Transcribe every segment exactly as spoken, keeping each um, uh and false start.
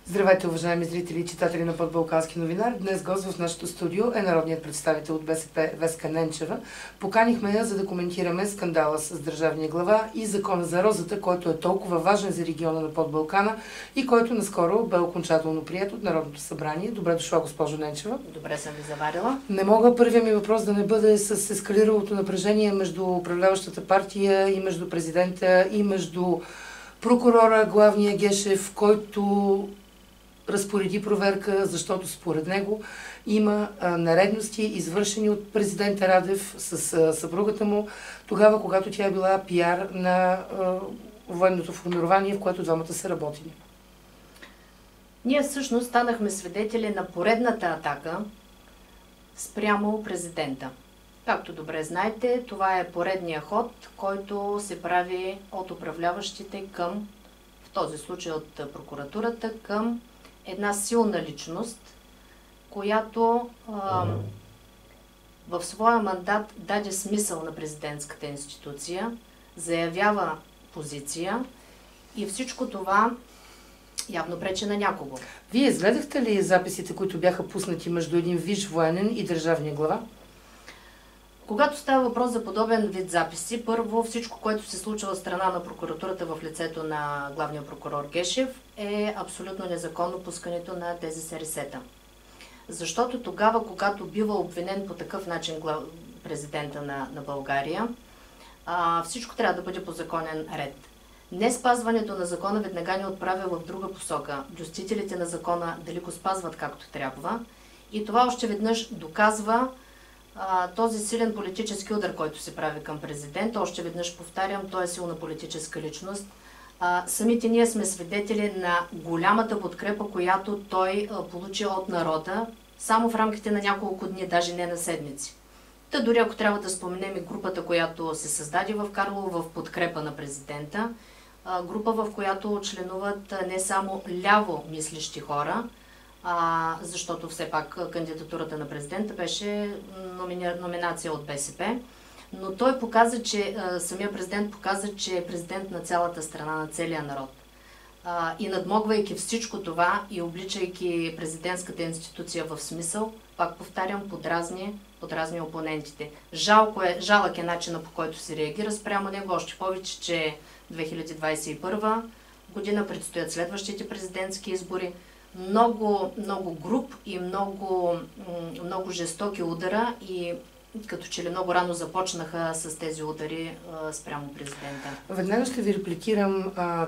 Здравейте, уважаеми зрители и читатели на Подбалкански новинар. Днес гост в нашото студио е народният представител от БСП Веска Ненчева. Поканихме я, за да коментираме скандала с държавния глава и закона за розата, който е толкова важен за региона на Подбалкана и който наскоро бе окончателно приет от Народното събрание. Добре дошла, госпожо Ненчева. Добре съм ви заварила. Не мога първият ми въпрос да не бъде с ескалиралото напрежение между управляващата партия и между президента и между прокурора, главния Гешев, който разпореди проверка, защото според него има а, нередности, извършени от президента Радев с а, съпругата му, тогава, когато тя е била пиар на а, военното формирование, в което двамата са работили. Ние всъщност станахме свидетели на поредната атака спрямо президента. Както добре знаете, това е поредния ход, който се прави от управляващите към, в този случай от прокуратурата, към една силна личност, която а, в своя мандат даде смисъл на президентската институция, заявява позиция и всичко това явно пречи на някого. Вие изгледахте ли записите, които бяха пуснати между един висш военен и държавния глава? Когато става въпрос за подобен вид записи, първо всичко, което се случва от страна на прокуратурата в лицето на главния прокурор Гешев, е абсолютно незаконно пускането на тези СРС-та. Защото тогава, когато бива обвинен по такъв начин президента на, на България, а, всичко трябва да бъде по законен ред. Не спазването на закона веднага ни отправя в друга посока. Блюстителите на закона дали го спазват както трябва. И това още веднъж доказва този силен политически удар, който се прави към президента. Още веднъж повтарям, той е силна политическа личност. А, самите ние сме свидетели на голямата подкрепа, която той а, получи от народа, само в рамките на няколко дни, даже не на седмици. Та дори ако трябва да споменем и групата, която се създаде в Карлово в подкрепа на президента, а, група, в която членуват не само ляво мислещи хора, А, защото все пак кандидатурата на президента беше номини... номинация от БСП. Но той показа, че а, самия президент показа, че е президент на цялата страна, на целия народ. А, и надмогвайки всичко това и обличайки президентската институция в смисъл, пак повтарям, подразни, подразни опонентите. Жалко е, жалък е начина, по който се реагира спрямо него, още повече, че две хиляди двадесет и първа година предстоят следващите президентски избори. Много, много груб и много, много жестоки удара и като че ли много рано започнаха с тези удари а, спрямо президента. Веднага ще ви репликирам, а,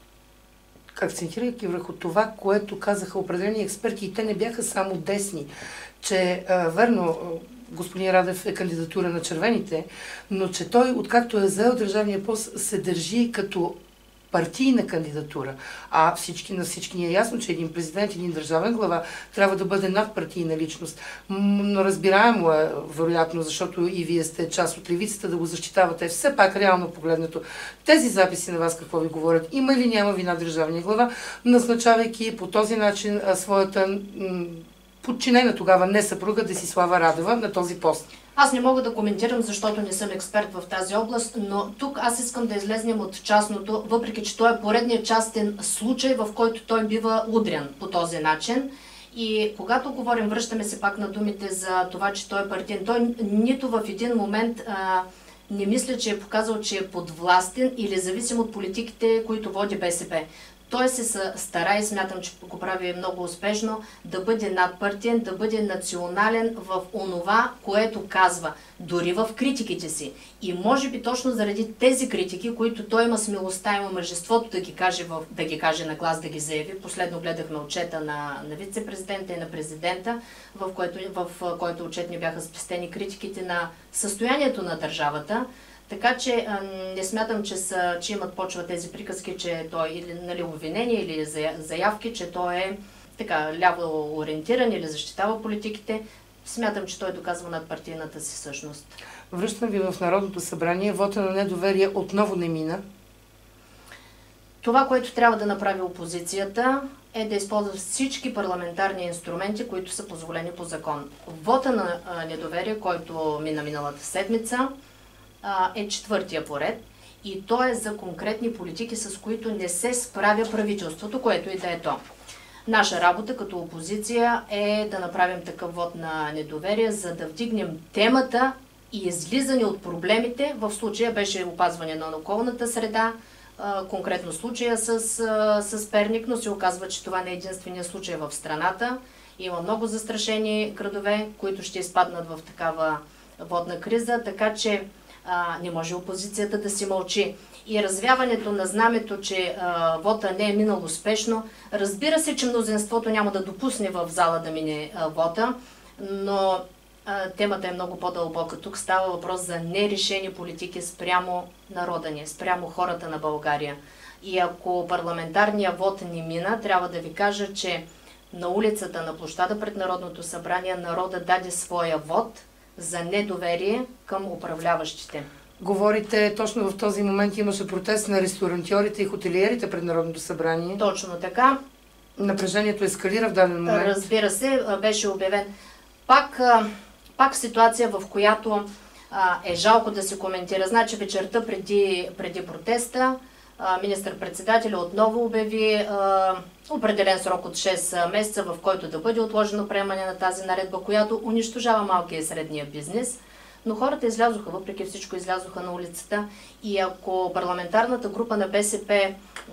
акцентирайки върху това, което казаха определени експерти, и те не бяха само десни, че а, верно господин Радев е кандидатура на червените, но че той, откакто е заел държавния пост, се държи като партийна кандидатура. А всички, на всички ни е ясно, че един президент, един държавен глава трябва да бъде надпартийна личност. Но разбираемо е, вероятно, защото и вие сте част от левицата, да го защитавате. Все пак, реално погледнато, тези записи на вас какво ви говорят? Има или няма вина държавния глава, назначавайки по този начин а, своята подчинена тогава не съпруга Десислава Радева на този пост? Аз не мога да коментирам, защото не съм експерт в тази област, но тук аз искам да излезнем от частното, въпреки че той е поредният частен случай, в който той бива удрян по този начин. И когато говорим, връщаме се пак на думите за това, че той е партиен, той нито в един момент а, не мисля, че е показал, че е подвластен или зависим от политиките, които води БСП. Той се стара и смятам, че го прави много успешно, да бъде надпартиен, да бъде национален в онова, което казва, дори в критиките си. И може би точно заради тези критики, които той има смелостта, има мъжеството да ги каже, в, да ги каже на глас, да ги заяви. Последно гледахме отчета на, на вице-президента и на президента, в който, в който отчет ни бяха спестени критиките на състоянието на държавата. Така че не смятам, че, са, че имат почва тези приказки, че той или нали, обвинения или заявки, че той е така ляво ориентиран или защитава политиките. Смятам, че той доказва над партийната си същност. Връщам ви в Народното събрание. Вота на недоверие отново не мина. Това, което трябва да направи опозицията, е да използва всички парламентарни инструменти, които са позволени по закон. Вота на недоверие, който мина миналата седмица, е четвъртия поред и то е за конкретни политики, с които не се справя правителството, което и да е то. Наша работа като опозиция е да направим такъв вод на недоверие, за да вдигнем темата и излизане от проблемите. В случая беше опазване на околната среда, конкретно случая с, с Перник, но се оказва, че това не е единствения случай в страната. Има много застрашени градове, които ще изпаднат в такава водна криза, така че а, не може опозицията да си мълчи. И развяването на знамето, че а, вота не е минал успешно, разбира се, че мнозинството няма да допусне в зала да мине а, вота, но а, темата е много по-дълбока. Тук става въпрос за нерешени политики спрямо народа ни, спрямо хората на България. И ако парламентарният вод не мина, трябва да ви кажа, че на улицата, на площада пред Народното събрание, народа даде своя вод за недоверие към управляващите. Говорите, точно в този момент имаше протест на ресторантьорите и хотелиерите пред Народното събрание. Точно така. Напрежението ескалира в даден момент. Разбира се, беше обявен. Пак, пак ситуация, в която е жалко да се коментира. Значи вечерта преди, преди протеста, министър-председателя отново обяви а, определен срок от шест месеца, в който да бъде отложено приемане на тази наредба, която унищожава малкия и средния бизнес. Но хората излязоха, въпреки всичко излязоха на улицата, и ако парламентарната група на БСП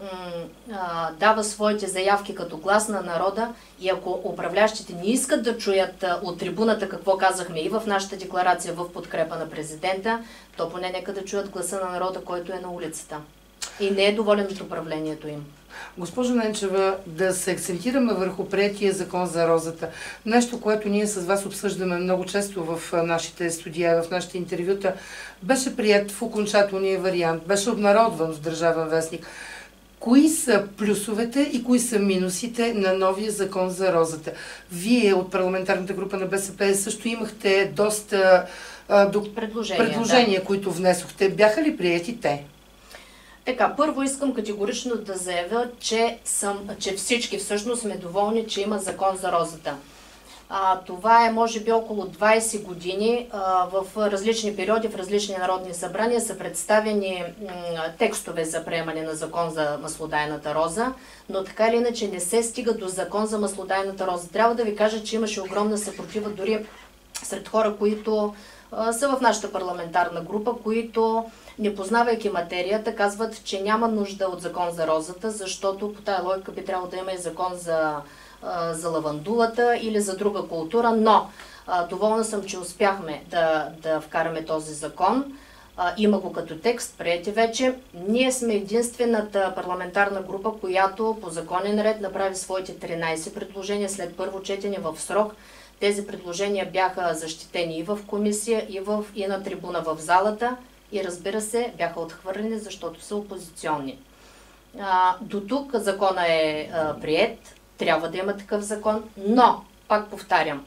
а, дава своите заявки като глас на народа, и ако управлящите не искат да чуят а, от трибуната какво казахме и в нашата декларация в подкрепа на президента, то поне нека да чуят гласа на народа, който е на улицата и не е доволен от управлението им. Госпожо Ненчева, да се акцентираме върху приетия закон за розата. Нещо, което ние с вас обсъждаме много често в нашите студия, в нашите интервюта, беше прият в окончателния вариант, беше обнародван в Държавен вестник. Кои са плюсовете и кои са минусите на новия закон за розата? Вие от парламентарната група на БСП също имахте доста а, до... предложения, предложения да. които внесохте. Бяха ли приети те? Така, първо искам категорично да заявя, че, съм, че всички всъщност сме доволни, че има закон за розата. А, това е може би около двайсет години. А, в различни периоди, в различни народни събрания са представени м, текстове за приемане на закон за маслодайната роза, но така или иначе не се стига до закон за маслодайната роза. Трябва да ви кажа, че имаше огромна съпротива дори сред хора, които а, са в нашата парламентарна група, които, не познавайки материята, казват, че няма нужда от закон за розата, защото по тая логика би трябвало да има и закон за, а, за лавандулата или за друга култура, но а, доволна съм, че успяхме да, да вкараме този закон. А, има го като текст, приети вече. Ние сме единствената парламентарна група, която по законен ред направи своите тринайсет предложения след първо четене в срок. Тези предложения бяха защитени и в комисия, и, в, и на трибуна в залата. И разбира се, бяха отхвърлени, защото са опозиционни. А, до тук закона е а, приет, трябва да има такъв закон, но, пак повтарям,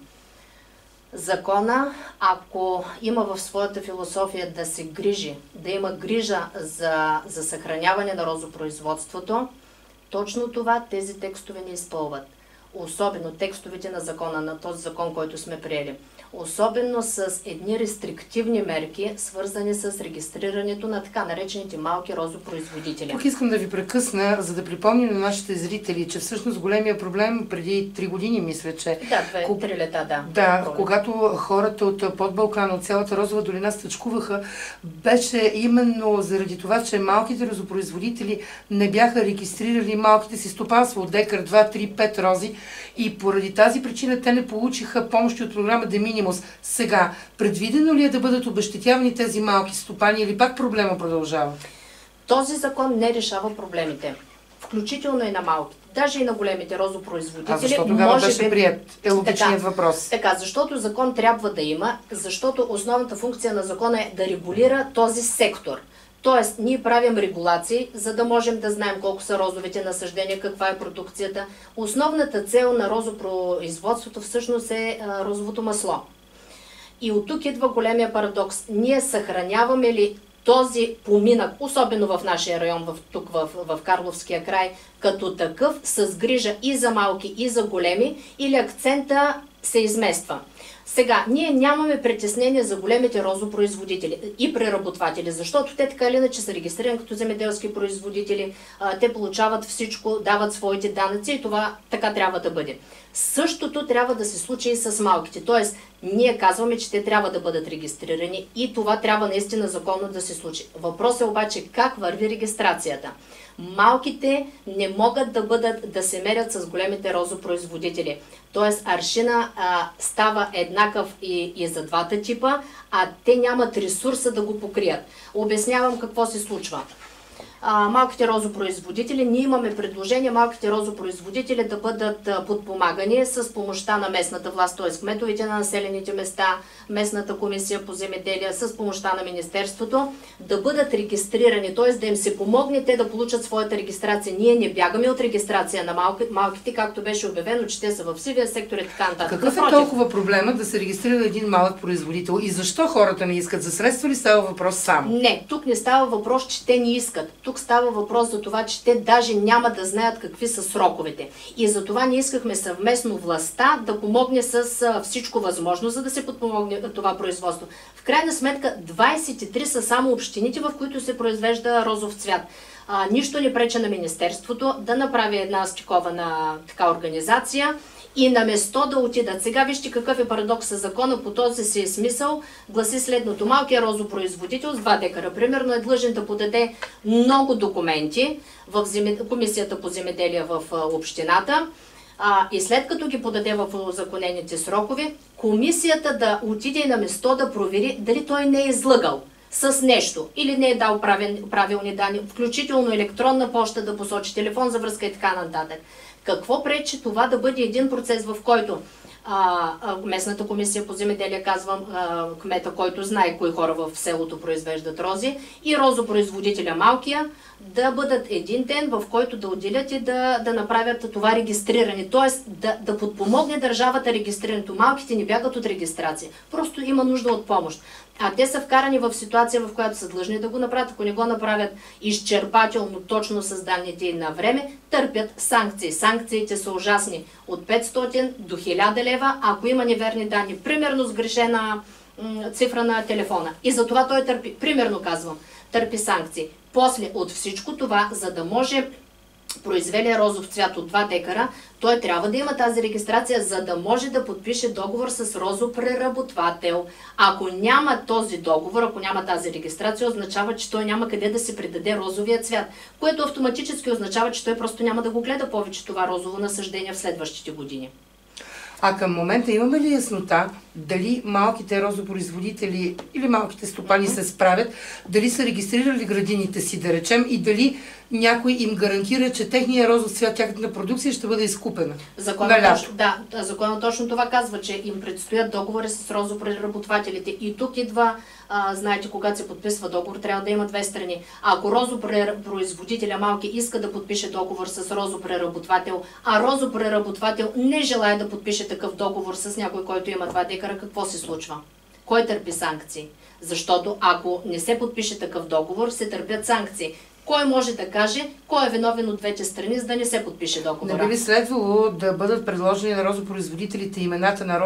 закона, ако има в своята философия да се грижи, да има грижа за, за съхраняване на розопроизводството, точно това тези текстове не изпълват. Особено текстовете на закона, на този закон, който сме приели. Особено с едни рестриктивни мерки, свързани с регистрирането на така наречените малки розопроизводители. Тук искам да ви прекъсна, за да припомня на нашите зрители, че всъщност големия проблем преди три години, мисля, че... Да, две-три лета, да. Да, когато хората от Подбалкана, от цялата Розова долина стъчкуваха, беше именно заради това, че малките розопроизводители не бяха регистрирали малките си стопанства от декар, два, три, пет рози и поради тази причина те не получиха помощи от програма De Minimis. Сега, предвидено ли е да бъдат обезщетявани тези малки стопани или пак проблема продължава? Този закон не решава проблемите, включително и на малките, даже и на големите розопроизводители. А защо тогава може беше би... прият? Е логичният така, въпрос. Така, защото закон трябва да има, защото основната функция на закона е да регулира този сектор. Тоест, ние правим регулации, за да можем да знаем колко са розовите насъждения, каква е продукцията. Основната цел на розопроизводството всъщност е а, розовото масло. И от тук идва големия парадокс. Ние съхраняваме ли този поминък, особено в нашия район, в, тук в, в Карловския край, като такъв, с грижа и за малки, и за големи, или акцента се измества? Сега, ние нямаме притеснение за големите розопроизводители и преработватели, защото те така или иначе са регистрирани като земеделски производители, те получават всичко, дават своите данъци и това така трябва да бъде. Същото трябва да се случи и с малките, т.е. ние казваме, че те трябва да бъдат регистрирани и това трябва наистина законно да се случи. Въпросът е обаче как върви регистрацията. Малките не могат да бъдат, да се мерят с големите розопроизводители. Тоест аршина а, става еднакъв и, и за двата типа, а те нямат ресурса да го покрият. Обяснявам какво се случва. А, малките розопроизводители, ние имаме предложение малките розопроизводители да бъдат а, подпомагани с помощта на местната власт, т.е. кметовете на населените места, местната комисия по земеделие, с помощта на министерството, да бъдат регистрирани, т.е. да им се помогне те да получат своята регистрация. Ние не бягаме от регистрация на малки, малките, както беше обявено, че те са в сивия сектор и така нататък. Какъв е толкова проблема да се регистрира един малък производител и защо хората не искат? За средства ли става въпрос само? Не, тук не става въпрос, че те не искат. Тук става въпрос за това, че те даже няма да знаят какви са сроковете. И за това ние искахме съвместно властта да помогне с всичко възможно, за да се подпомогне това производство. В крайна сметка двайсет и три са само общините, в които се произвежда розов цвят. А, нищо не прече на министерството да направи една стикована така организация и на место да отидат. Сега вижте какъв е парадокс със закона, по този си е смисъл, гласи следното. Малкият розопроизводител с два декара, примерно, е длъжен да подаде много документи в земе... Комисията по земеделие в общината а, и след като ги подаде в узаконените срокове, комисията да отиде на место да провери дали той не е излъгал с нещо или не е дал правил, правилни данни, включително електронна поща да посочи, телефон за връзка и така нататък. Какво пречи това да бъде един процес, в който а, а, местната комисия по земеделие, казвам, а, кмета, който знае кои хора в селото произвеждат рози, и розопроизводителя малкия, да бъдат един ден, в който да отделят и да, да направят това регистриране. Т.е. да, да подпомогне държавата регистрирането. Малките не бягат от регистрация. Просто има нужда от помощ. А те са вкарани в ситуация, в която са длъжни да го направят. Ако не го направят изчерпателно, точно с данните на време, търпят санкции. Санкциите са ужасни. От петстотин до хиляда лева, ако има неверни данни. Примерно сгрешена цифра на телефона. И за това той търпи, примерно казвам, търпи санкции. После от всичко това, за да може произвелия розов цвят от два декара, той трябва да има тази регистрация, за да може да подпише договор с розопреработвател. Ако няма този договор, ако няма тази регистрация, означава, че той няма къде да се предаде розовия цвят, което автоматически означава, че той просто няма да го гледа повече това розово насъждение в следващите години. А към момента имаме ли яснота дали малките розопроизводители или малките стопани се справят, дали са регистрирали градините си, да речем, и дали някой им гарантира, че техния розов цвят, тяхната продукция ще бъде изкупена? Законът точно, да, законът точно това казва, че им предстоят договори с розопреработвателите. И тук идва, а, знаете, когато се подписва договор, трябва да има две страни. Ако розопроизводителя малки иска да подпише договор с розопреработвател, а розопреработвател не желая да подпише такъв договор с някой, който има два декара, какво се случва? Кой търпи санкции? Защото ако не се подпише такъв договор, се търпят санкции. Кой може да каже, кой е виновен от двете страни, за да не се подпише договора? Не би ли следвало да бъдат предложени на розопроизводителите имената на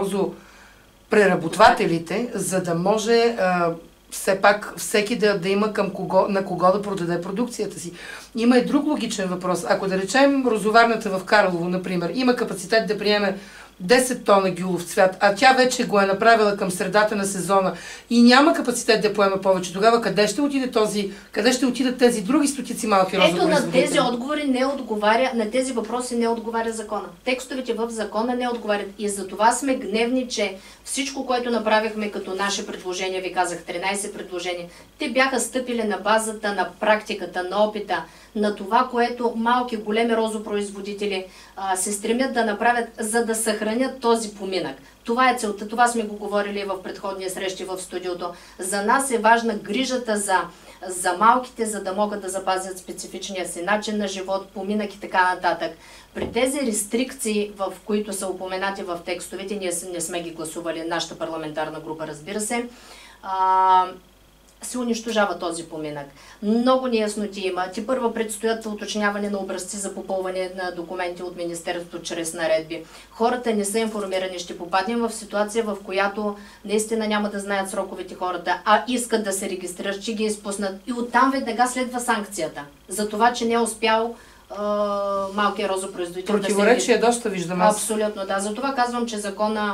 розопреработвателите, за да може а, все пак всеки да, да има към кого, на кого да продаде продукцията си? Има и друг логичен въпрос. Ако да речем розоварната в Карлово, например, има капацитет да приеме десет тона гюлов цвят, а тя вече го е направила към средата на сезона и няма капацитет да поема повече, тогава къде ще отиде този, къде ще отидат тези други стотици малки розопроизводители? Ето на тези отговори не отговаря, на тези въпроси не отговаря закона. Текстовете в закона не отговарят и за това сме гневни, че всичко, което направихме като наше предложение, ви казах тринайсет предложения, те бяха стъпили на базата на практиката, на опита, на това, което малки, големи розопроизводители а, се стремят да направят, за да съхранят този поминък. Това е целта, това сме го говорили в предходния срещи в студиото. За нас е важна грижата за, за малките, за да могат да запазят специфичния си начин на живот, поминък и така нататък. При тези рестрикции, в които са упоменати в текстовете, ние не сме ги гласували, нашата парламентарна група, разбира се, а, се унищожава този поминък. Много неясноти има. Ти първа предстоят уточняване на образци за попълване на документи от Министерството чрез наредби. Хората не са информирани. Ще попаднем в ситуация, в която наистина няма да знаят сроковете хората, а искат да се регистрират, че ги изпуснат. И оттам веднага следва санкцията. За това, че не е успял Uh, малкия розопроизводител. Противоречие да се... доста виждам аз. Абсолютно, да. Затова казвам, че закона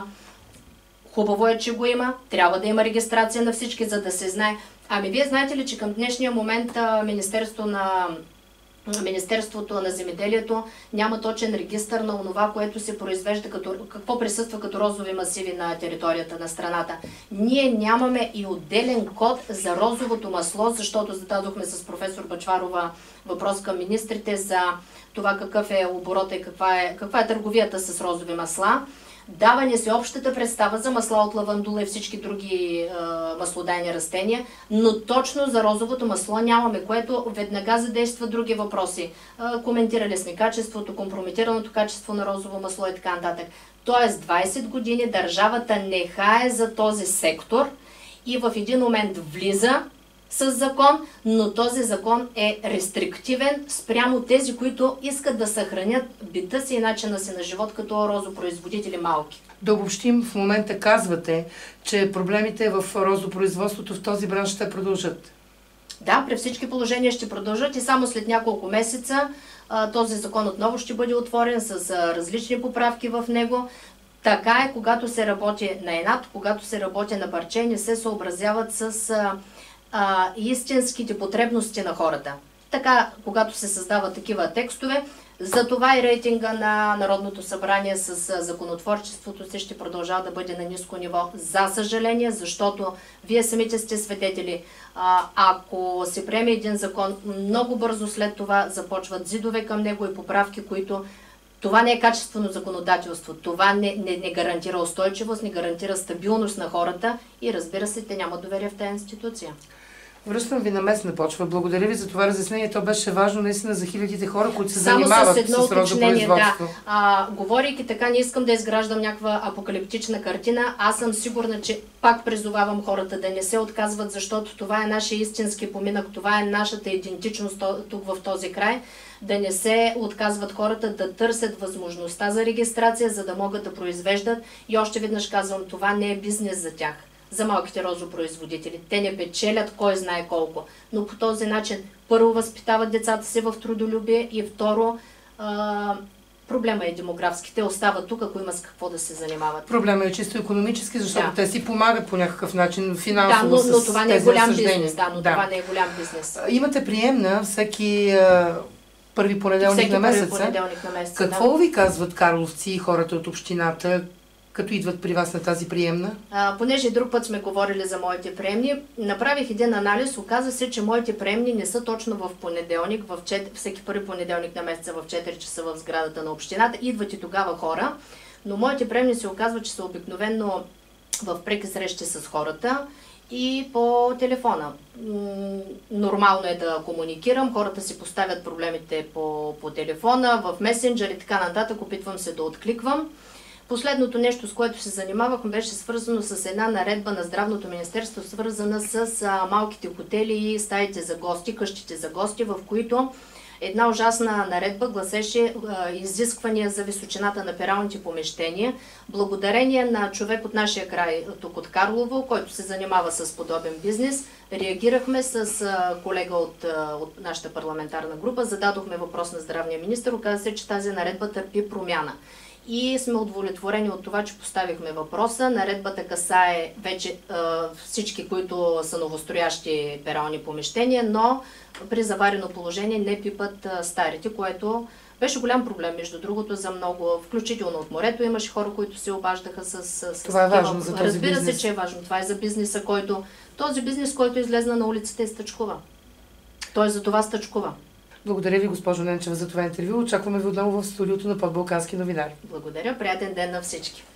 хубаво е, че го има. Трябва да има регистрация на всички, за да се знае. Ами вие знаете ли, че към днешния момент Министерство на Министерството на земеделието няма точен регистър на онова, което се произвежда, като, какво присъства като розови масиви на територията на страната. Ние нямаме и отделен код за розовото масло, защото зададохме с професор Бъчварова въпрос към министрите за това какъв е оборота и каква е, каква е търговията с розови масла. Дава ни се общата представа за масла от лавандула и всички други е, маслодайни растения, но точно за розовото масло нямаме, което веднага задейства други въпроси. Е, коментирали сме качеството, компрометираното качество на розово масло и така нататък. Тоест двайсет години държавата не хае за този сектор и в един момент влиза с закон, но този закон е рестриктивен спрямо тези, които искат да съхранят бита си и начина си на живот като розопроизводители малки. Да обобщим, в момента казвате, че проблемите в розопроизводството в този бранш ще продължат. Да, при всички положения ще продължат и само след няколко месеца този закон отново ще бъде отворен с различни поправки в него. Така е, когато се работи на инат, когато се работи на парче, не се съобразяват с А, истинските потребности на хората. Така, когато се създават такива текстове, затова и рейтинга на Народното събрание с законотворчеството си ще продължава да бъде на ниско ниво. За съжаление, защото вие самите сте свидетели. А, ако се приеме един закон, много бързо след това започват зидове към него и поправки, които това не е качествено законодателство. Това не, не, не гарантира устойчивост, не гарантира стабилност на хората и разбира се, те нямат доверие в тази институция. Връщам ви на местна почва. Благодаря ви за това разяснение. То беше важно наистина за хилядите хора, които се Само занимават с, едно с розопроизводство. Да. А, говорейки така, не искам да изграждам някаква апокалиптична картина. Аз съм сигурна, че пак призовавам хората да не се отказват, защото това е нашия истински поминък, това е нашата идентичност тук в този край. Да не се отказват хората да търсят възможността за регистрация, за да могат да произвеждат. И още веднъж казвам, това не е бизнес за тях, за малките розопроизводители. Те не печелят кой знае колко. Но по този начин първо възпитават децата си в трудолюбие и второ а, проблема е демографски. Те остават тук, ако има с какво да се занимават. Проблема е чисто икономически, защото да. те си помагат по някакъв начин финансово. Да, но, но това с не е голям разсъждения. бизнес. Да, но да. това не е голям бизнес. Имате приемна всеки а, първи понеделник всеки на месеца. Първи понеделник на месеца. Какво да. ви казват карловци и хората от общината, като идват при вас на тази приемна? А, понеже друг път сме говорили за моите приемни, направих един анализ, оказа се, че моите приемни не са точно в понеделник, в четири, всеки първи понеделник на месеца в четири часа в сградата на общината. Идват и тогава хора, но моите приемни се оказва, че са обикновено в преки срещи с хората и по телефона. Нормално е да комуникирам, хората си поставят проблемите по, по телефона, в месенджер и така нататък, опитвам се да откликвам. Последното нещо, с което се занимавахме, беше свързано с една наредба на Здравното министерство, свързана с а, малките хотели и стаите за гости, къщите за гости, в които една ужасна наредба гласеше а, изисквания за височината на пералните помещения. Благодарение на човек от нашия край, тук от Карлово, който се занимава с подобен бизнес, реагирахме с а, колега от, а, от нашата парламентарна група, зададохме въпрос на здравния министър, оказа се, че тази наредба търпи промяна. И сме удовлетворени от това, че поставихме въпроса. Наредбата касае вече е, всички, които са новостроящи перални помещения, но при заварено положение не пипат е, старите, което беше голям проблем, между другото, за много, включително от морето. Имаше хора, които се обаждаха с... с това е важно за този Разбира бизнес. се, че е важно. Това е за бизнеса, който... Този бизнес, който излезна на улицата и стъчкува. Той за това стъчкува. Благодаря ви, госпожо Ненчева, за това интервю. Очакваме ви отново в студиото на Подбалкански новинари. Благодаря. Приятен ден на всички.